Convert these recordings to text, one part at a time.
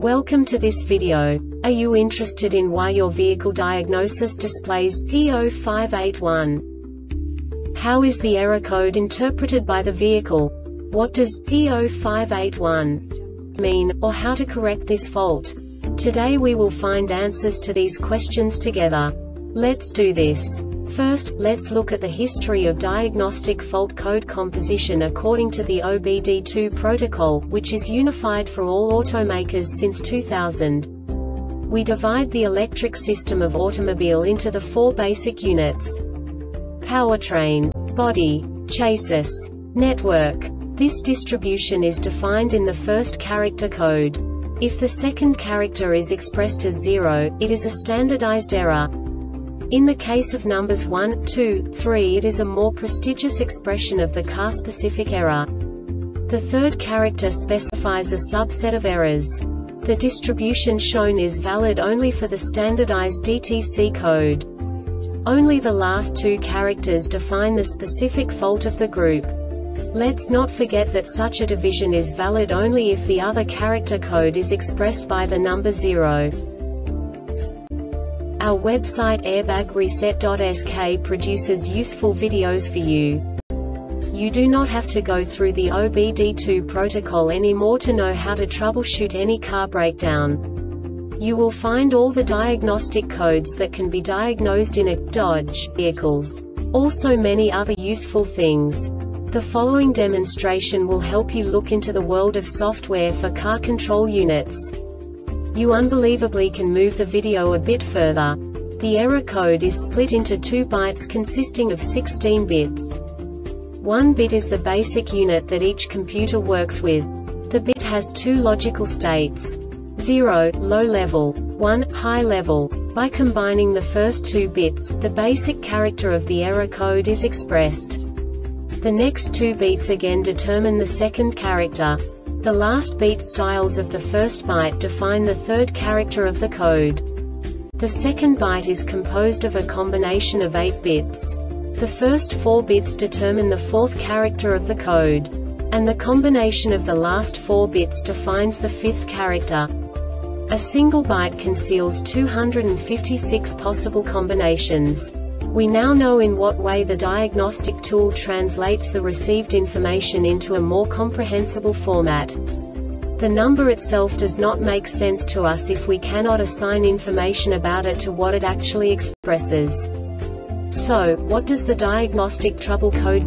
Welcome to this video. Are you interested in why your vehicle diagnosis displays P0581? How is the error code interpreted by the vehicle? What does P0581 mean, or how to correct this fault? Today we will find answers to these questions together. Let's do this. First, let's look at the history of diagnostic fault code composition according to the OBD2 protocol, which is unified for all automakers since 2000. We divide the electric system of automobile into the four basic units: powertrain, body, chassis, network. This distribution is defined in the first character code. If the second character is expressed as 0, it is a standardized error. In the case of numbers 1, 2, 3, it is a more prestigious expression of the car-specific error. The third character specifies a subset of errors. The distribution shown is valid only for the standardized DTC code. Only the last two characters define the specific fault of the group. Let's not forget that such a division is valid only if the other character code is expressed by the number 0. Our website airbagreset.sk produces useful videos for you. You do not have to go through the OBD2 protocol anymore to know how to troubleshoot any car breakdown. You will find all the diagnostic codes that can be diagnosed in a Dodge vehicles. Also many other useful things. The following demonstration will help you look into the world of software for car control units. You unbelievably can move the video a bit further. The error code is split into 2 bytes consisting of 16 bits. 1 bit is the basic unit that each computer works with. The bit has 2 logical states: 0, low level, 1, high level. By combining the first 2 bits, the basic character of the error code is expressed. The next 2 beats again determine the second character. The last beat styles of the first byte define the third character of the code. The second byte is composed of a combination of 8 bits. The first 4 bits determine the fourth character of the code. And the combination of the last 4 bits defines the fifth character. A single byte conceals 256 possible combinations. We now know in what way the diagnostic tool translates the received information into a more comprehensible format. The number itself does not make sense to us if we cannot assign information about it to what it actually expresses. So, what does the diagnostic trouble code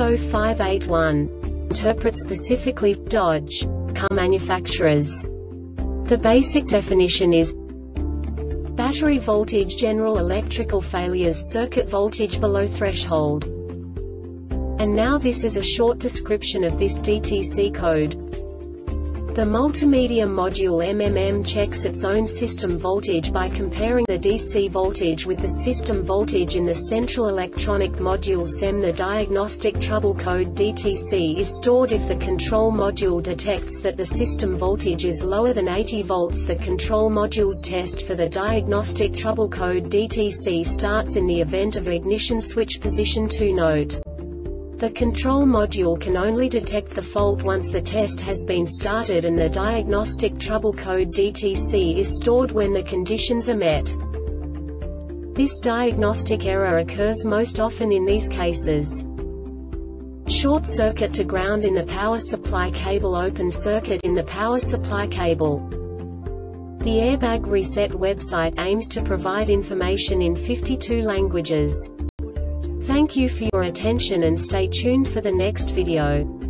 P0581 interpret specifically for Dodge car manufacturers? The basic definition is battery voltage, general electrical failures, circuit voltage below threshold. And now this is a short description of this DTC code. The multimedia module MMM checks its own system voltage by comparing the DC voltage with the system voltage in the central electronic module SEM. The diagnostic trouble code DTC is stored if the control module detects that the system voltage is lower than 80 volts. The control module's test for the diagnostic trouble code DTC starts in the event of ignition switch position 2. Note: the control module can only detect the fault once the test has been started, and the diagnostic trouble code DTC is stored when the conditions are met. This diagnostic error occurs most often in these cases: short circuit to ground in the power supply cable, open circuit in the power supply cable. The Airbag Reset website aims to provide information in 52 languages. Thank you for your attention and stay tuned for the next video.